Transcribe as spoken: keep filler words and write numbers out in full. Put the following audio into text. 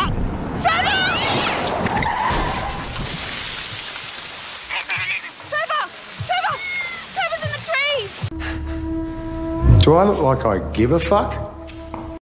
fuck? Trevor! Trevor! Trevor! Trevor's in the trees! Do I look like I give a fuck?